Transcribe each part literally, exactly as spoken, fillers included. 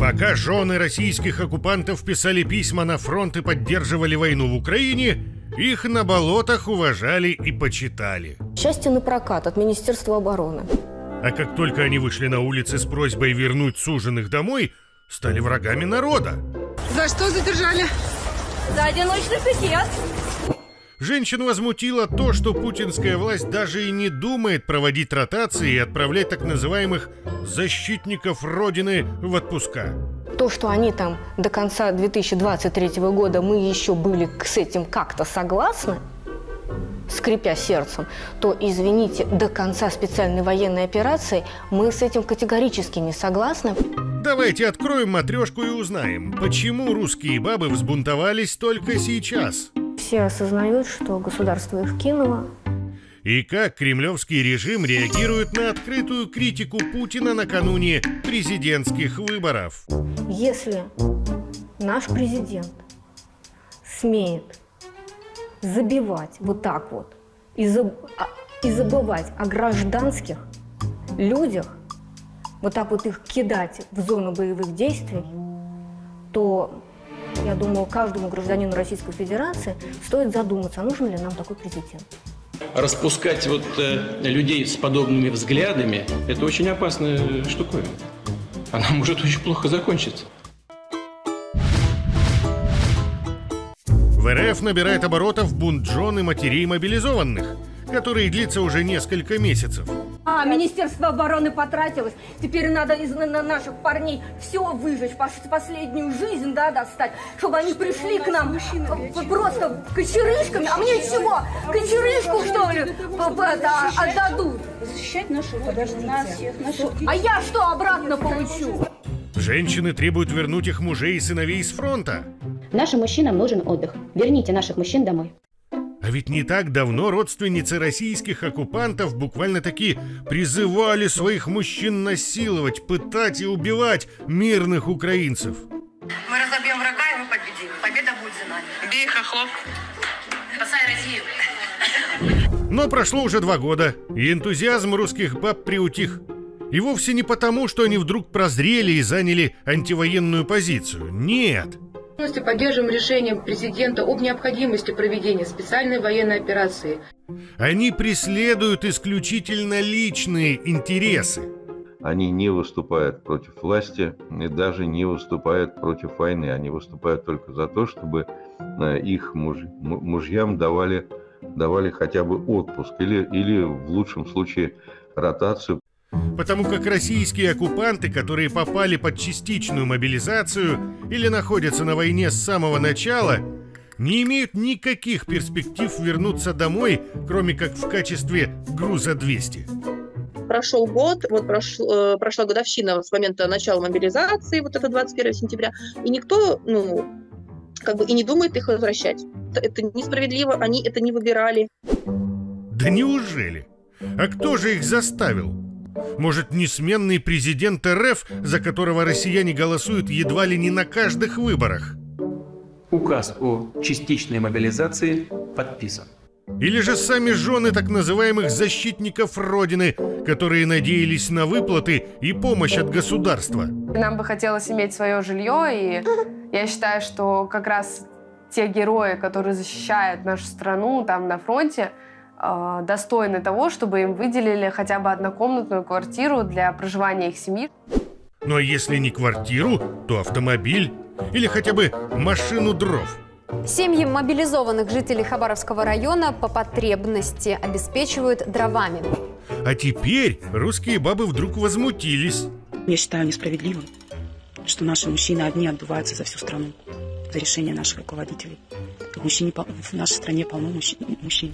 Пока жены российских оккупантов писали письма на фронт и поддерживали войну в Украине, их на болотах уважали и почитали. Счастье на прокат от Министерства обороны. А как только они вышли на улицы с просьбой вернуть суженых домой, стали врагами народа. За что задержали? За одиночный пикет. Женщин возмутило то, что путинская власть даже и не думает проводить ротации и отправлять так называемых защитников Родины в отпуска. То, что они там до конца две тысячи двадцать третьего года мы еще были с этим как-то согласны, скрипя сердцем, то, извините, до конца специальной военной операции мы с этим категорически не согласны. Давайте откроем матрешку и узнаем, почему русские бабы взбунтовались только сейчас. Все осознают, что государство их кинуло. И как кремлевский режим реагирует на открытую критику Путина накануне президентских выборов. Если наш президент смеет забивать вот так вот и, заб... и забывать о гражданских людях, вот так вот их кидать в зону боевых действий, то, я думаю, каждому гражданину Российской Федерации стоит задуматься, а нужен ли нам такой президент. Распускать вот э, людей с подобными взглядами – это очень опасная штуковина. Она может очень плохо закончиться. В эр эф набирает оборотов бунт жен и матерей мобилизованных, который длится уже несколько месяцев. А, Министерство обороны потратилось. Теперь надо из на наших парней все выжечь, последнюю жизнь, да, достать, чтобы они пришли к нам просто кочерышками. А мне чего? Кочерышку, что ли, это, отдадут? Защищать наших, подождите. Наших... А я что обратно получу? Женщины требуют вернуть их мужей и сыновей с фронта. Нашим мужчинам нужен отдых. Верните наших мужчин домой. А ведь не так давно родственницы российских оккупантов буквально-таки призывали своих мужчин насиловать, пытать и убивать мирных украинцев. Мы разобьем врага, и мы победим. Победа будет за нами. Бей хохлов. Спасай Россию. Но прошло уже два года, и энтузиазм русских баб приутих. И вовсе не потому, что они вдруг прозрели и заняли антивоенную позицию. Нет. Полностью поддерживаем решение президента об необходимости проведения специальной военной операции. Они преследуют исключительно личные интересы. Они не выступают против власти и даже не выступают против войны. Они выступают только за то, чтобы их муж, мужьям давали, давали хотя бы отпуск или, или в лучшем случае ротацию. Потому как российские оккупанты, которые попали под частичную мобилизацию или находятся на войне с самого начала, не имеют никаких перспектив вернуться домой, кроме как в качестве груза двести. Прошел год, вот прошла, прошла годовщина с момента начала мобилизации, вот это двадцать первого сентября, и никто, ну, как бы и не думает их возвращать. Это, это несправедливо, они это не выбирали. Да неужели? А кто же их заставил? Может, несменный президент эр эф, за которого россияне голосуют едва ли не на каждых выборах? Указ о частичной мобилизации подписан. Или же сами жены так называемых защитников Родины, которые надеялись на выплаты и помощь от государства? Нам бы хотелось иметь свое жилье, и я считаю, что как раз те герои, которые защищают нашу страну там на фронте, достойны того, чтобы им выделили хотя бы однокомнатную квартиру для проживания их семьи. Ну а если не квартиру, то автомобиль или хотя бы машину дров. Семьи мобилизованных жителей Хабаровского района по потребности обеспечивают дровами. А теперь русские бабы вдруг возмутились. Я считаю несправедливым, что наши мужчины одни отдуваются за всю страну, за решение наших руководителей. В, мужчине, в нашей стране полно мужчин.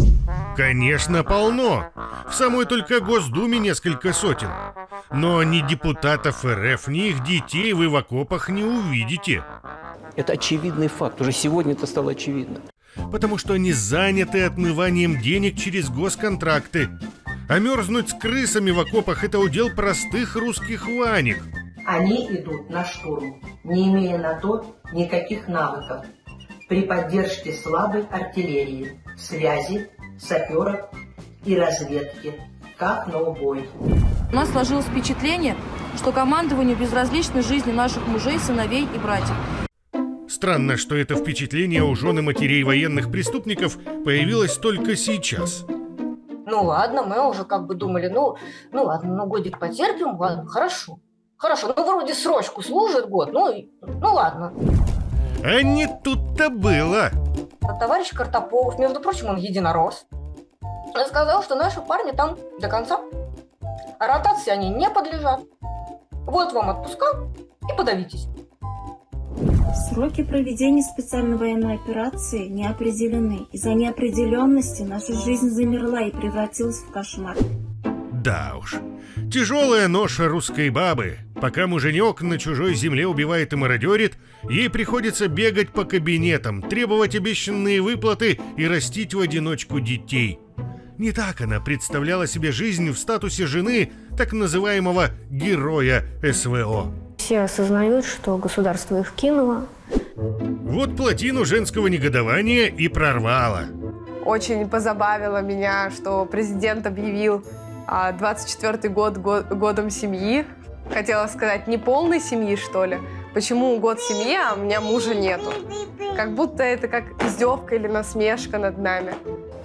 Конечно, полно. В самой только Госдуме несколько сотен. Но ни депутатов эр эф, ни их детей вы в окопах не увидите. Это очевидный факт. Уже сегодня это стало очевидно. Потому что они заняты отмыванием денег через госконтракты. А мерзнуть с крысами в окопах – это удел простых русских ванек. Они идут на штурм, не имея на то никаких навыков. При поддержке слабой артиллерии, связи, саперов и разведки, как на убой. У нас сложилось впечатление, что командованию безразличны жизни наших мужей, сыновей и братьев. Странно, что это впечатление у жен и матерей военных преступников появилось только сейчас. Ну ладно, мы уже как бы думали, ну, ну ладно, ну годик потерпим, ладно, хорошо. Хорошо, ну вроде срочку служит год, ну, ну ладно. А не тут-то было. Товарищ Картополов, между прочим, он единорос, сказал, что наши парни там до конца. А ротации они не подлежат. Вот вам отпуска и подавитесь. Сроки проведения специальной военной операции не определены. Из-за неопределенности наша жизнь замерла и превратилась в кошмар. Да уж, тяжелая ноша русской бабы. Пока муженек на чужой земле убивает и мародерит, ей приходится бегать по кабинетам, требовать обещанные выплаты и растить в одиночку детей. Не так она представляла себе жизнь в статусе жены так называемого героя СВО. Все осознают, что государство их кинуло. Вот плотину женского негодования и прорвало. Очень позабавило меня, что президент объявил двадцать четвёртый год годом семьи. Хотела сказать, не полной семьи, что ли? Почему год семьи, а у меня мужа нету? Как будто это как издевка или насмешка над нами.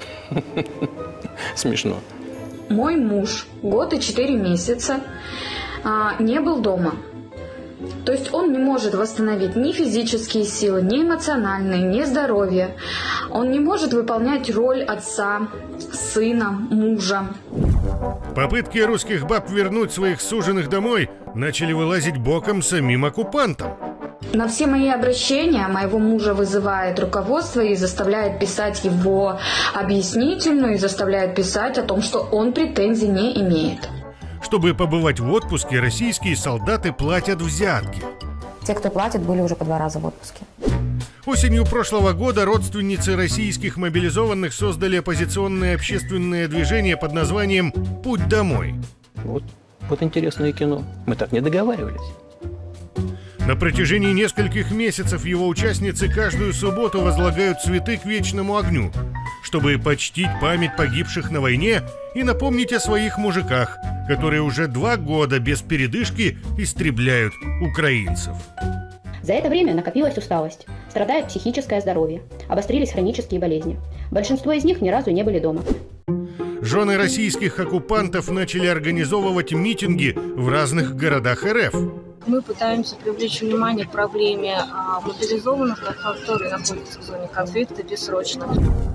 Смешно. Мой муж год и четыре месяца а, не был дома. То есть он не может восстановить ни физические силы, ни эмоциональные, ни здоровье. Он не может выполнять роль отца, сына, мужа. Попытки русских баб вернуть своих суженых домой начали вылазить боком самим оккупантам. На все мои обращения моего мужа вызывает руководство и заставляет писать его объяснительную, и заставляет писать о том, что он претензий не имеет. Чтобы побывать в отпуске, российские солдаты платят взятки. Те, кто платит, были уже по два раза в отпуске. Осенью прошлого года родственницы российских мобилизованных создали оппозиционное общественное движение под названием «Путь домой». Вот, вот интересное кино. Мы так не договаривались. На протяжении нескольких месяцев его участницы каждую субботу возлагают цветы к вечному огню, чтобы почтить память погибших на войне и напомнить о своих мужиках, которые уже два года без передышки истребляют украинцев. За это время накопилась усталость, страдает психическое здоровье, обострились хронические болезни. Большинство из них ни разу не были дома. Жены российских оккупантов начали организовывать митинги в разных городах РФ. Мы пытаемся привлечь внимание к проблеме а, мобилизованных, которые находятся в зоне конфликта бессрочно.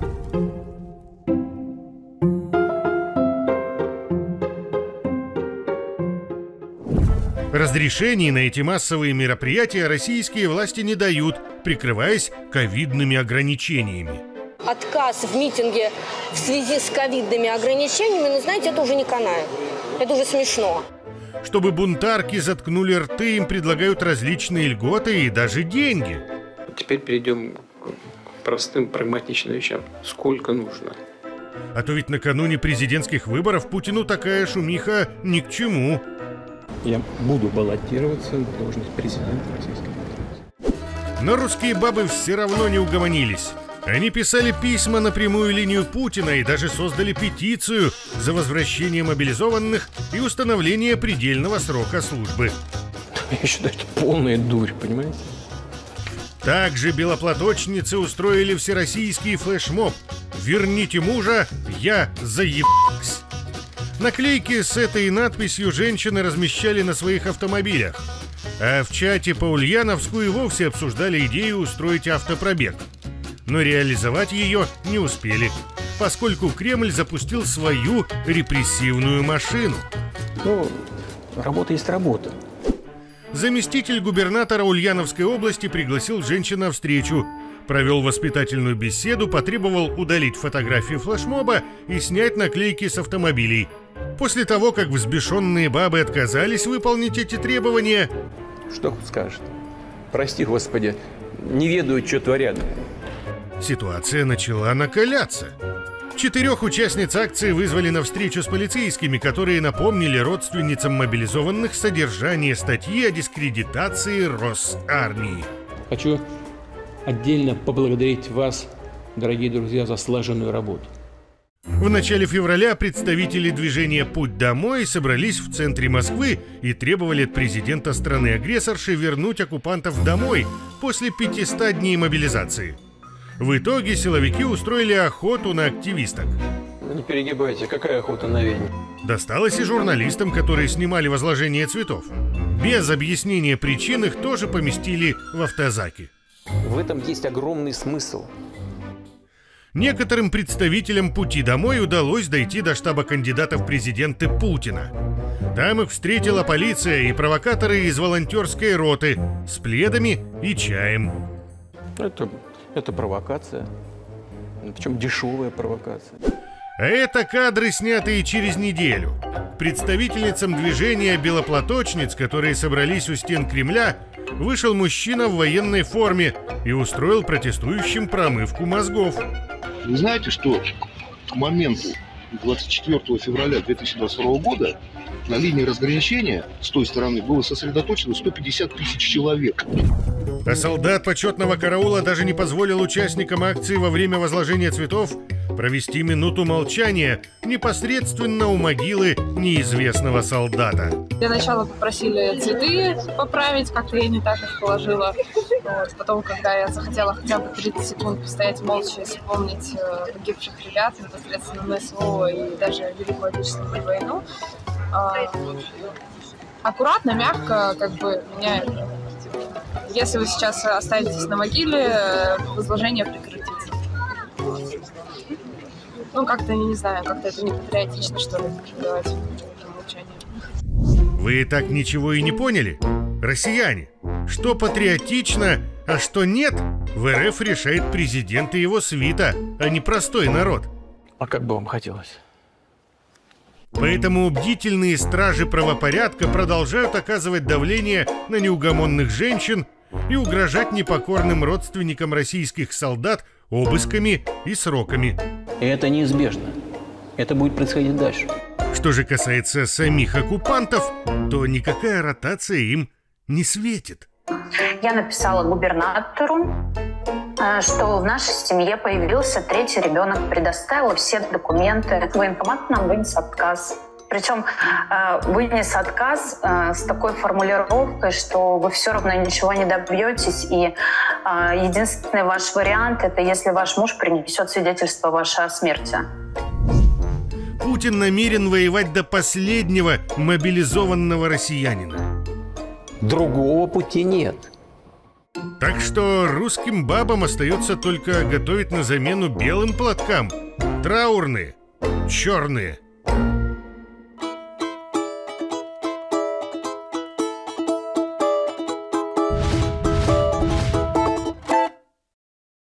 Разрешений на эти массовые мероприятия российские власти не дают, прикрываясь ковидными ограничениями. Отказ в митинге в связи с ковидными ограничениями, ну, знаете, это уже не канает. Это уже смешно. Чтобы бунтарки заткнули рты, им предлагают различные льготы и даже деньги. Теперь перейдем к простым, прагматичным вещам. Сколько нужно? А то ведь накануне президентских выборов Путину такая шумиха ни к чему. Я буду баллотироваться на должность президента Российской Федерации. Но русские бабы все равно не угомонились. Они писали письма на прямую линию Путина и даже создали петицию за возвращение мобилизованных и установление предельного срока службы. Я считаю, это полная дурь, понимаете? Также белоплаточницы устроили всероссийский флешмоб «Верните мужа, я заебался». Наклейки с этой надписью женщины размещали на своих автомобилях. А в чате по Ульяновску и вовсе обсуждали идею устроить автопробег. Но реализовать ее не успели, поскольку Кремль запустил свою репрессивную машину. Ну, работа есть работа. Заместитель губернатора Ульяновской области пригласил женщин на встречу, провел воспитательную беседу, потребовал удалить фотографии флешмоба и снять наклейки с автомобилей. После того, как взбешенные бабы отказались выполнить эти требования... Что скажет? Прости, Господи, не ведают, что творят. Ситуация начала накаляться. Четырех участниц акции вызвали на встречу с полицейскими, которые напомнили родственницам мобилизованных содержание статьи о дискредитации Росармии. Хочу отдельно поблагодарить вас, дорогие друзья, за слаженную работу. В начале февраля представители движения «Путь домой» собрались в центре Москвы и требовали от президента страны-агрессорши вернуть оккупантов домой после пятисот дней мобилизации. В итоге силовики устроили охоту на активисток. Не перегибайте, какая охота на ведьм? Досталось и журналистам, которые снимали возложение цветов. Без объяснения причин их тоже поместили в автозаки. В этом есть огромный смысл. Некоторым представителям «Пути домой» удалось дойти до штаба кандидата в президенты Путина. Там их встретила полиция и провокаторы из волонтерской роты с пледами и чаем. Это, это провокация. Причем дешевая провокация. А это кадры, снятые через неделю. К представительницам движения белоплаточниц, которые собрались у стен Кремля, вышел мужчина в военной форме и устроил протестующим промывку мозгов. Вы знаете, что к моменту двадцать четвёртого февраля две тысячи двадцать второго года на линии разграничения с той стороны было сосредоточено сто пятьдесят тысяч человек. А солдат почетного караула даже не позволил участникам акции во время возложения цветов провести минуту молчания непосредственно у могилы неизвестного солдата. Для начала попросили цветы поправить, как-то я не так их положила. Вот. Потом, когда я захотела хотя бы тридцать секунд постоять молча и вспомнить э, погибших ребят, непосредственно на СВО и даже Великую Отечественную войну, э, аккуратно, мягко как бы меняют. Если вы сейчас останетесь на могиле, возложение прекратится. Ну, как-то, не знаю, как-то это не патриотично, что ли, давать молчание. Вы так ничего и не поняли? Россияне, что патриотично, а что нет, в РФ решает президент и его свита, а не простой народ. А как бы вам хотелось? Поэтому бдительные стражи правопорядка продолжают оказывать давление на неугомонных женщин и угрожать непокорным родственникам российских солдат обысками и сроками. И это неизбежно. Это будет происходить дальше. Что же касается самих оккупантов, то никакая ротация им не светит. Я написала губернатору, что в нашей семье появился третий ребенок, предоставила все документы. Военкомат нам вынес отказ. Причем вынес отказ с такой формулировкой, что вы все равно ничего не добьетесь, и единственный ваш вариант – это если ваш муж принесет свидетельство ваше о смерти. Путин намерен воевать до последнего мобилизованного россиянина. Другого пути нет. Так что русским бабам остается только готовить на замену белым платкам траурные, черные